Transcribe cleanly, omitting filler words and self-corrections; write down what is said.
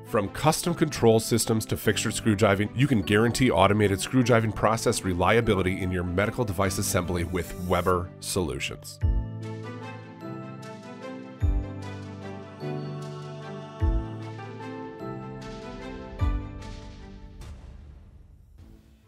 From custom control systems to fixtured screwdriving, you can guarantee automated screwdriving process reliability in your medical device assembly with WEBER solutions.